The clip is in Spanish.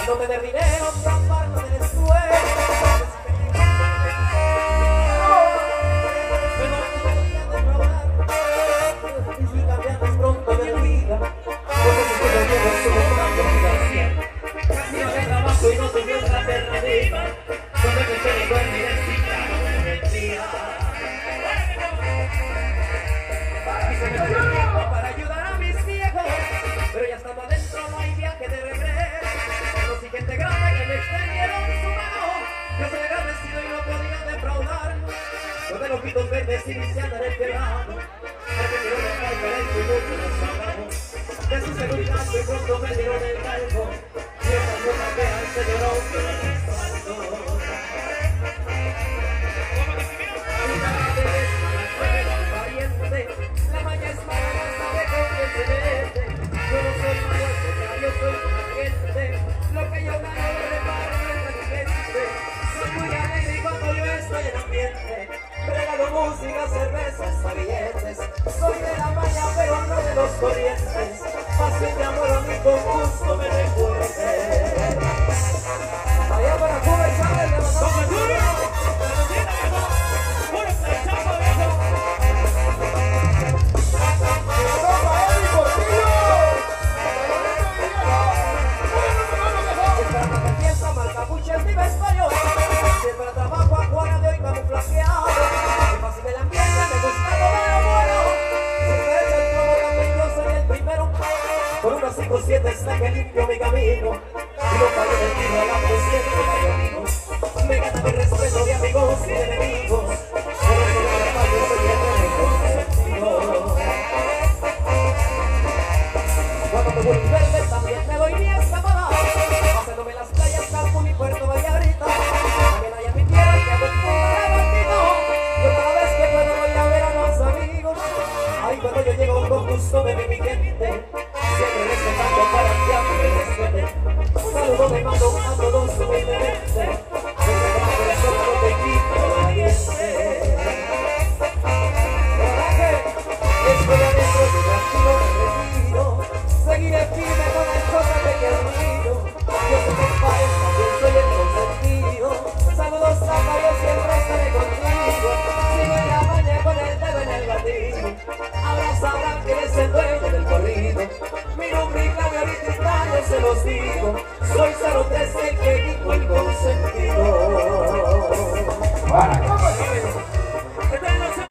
no tener dinero, trabajar, no tener sueño. Pronto de vida, cosas que no tienen su constancia. Camino de trabajo y no tuve otra alternativa, donde me tengo en mi destino. Y se me dio el tiempo para ayudar a mis viejos, pero ya estando adentro no hay viaje de regreso. Lo siguiente grande que me extendieron su mano, yo soy agradecido y no podía defraudar. Los de ojitos verdes iniciando en el quebrado, porque dieron el calco en el tributo de los pagamos. De su seguridad de pronto me dieron el calco, y esa cosa que al señor que me respaldó. La maña es mala, sabe con quién se mete. Yo no soy malo, al contrario, soy buena gente. Lo que yo gano lo reparto entre mi gente. Soy muy alegre y cuando yo estoy en ambiente, regalo música, cervezas, billetes. Soy de la maña, pero no de los corrientes. Fácil de amor a mí con gusto me recuerde. Allá para Cuba y Chávez, le mandamos es mi vestuario, siempre trabajo a Juana de hoy camuflajeado. Es fácil el ambiente, me gusta todo lo bueno. Si se echa el globo también yo soy el primero. Con una 5-7 es la que limpio mi camino. Y no fallo de tiro a la presencia de mi amigo. Me gana mi respeto de amigos y de enemigos. Por eso no me fallo, soy el consentido. Cuando me vuelvo verde también me doy mi escapada, pasándome las playas, Cancún y Puerto Vallarta. También hay en mi tierra que hago un bandito. Yo cada vez que puedo voy a ver a los amigos. Ay, cuando yo llego con gusto bebé mi gente, siempre respetando para que a mí me respeten. Un saludo me mando a todos humildemente, desde el corazón no te quito valiente. Estoy adentro de tranquilo me retiro, seguiré firme con el corazón que admiro. Yo soy el padre, también soy el consentido. Saludos a yo siempre estaré contigo. Sigo en la mañana con el dedo en el batido. Ahora sabrán que eres el dueño del corrido. Mi nombre y clave ahorita está, yo se los digo. Soy 013 que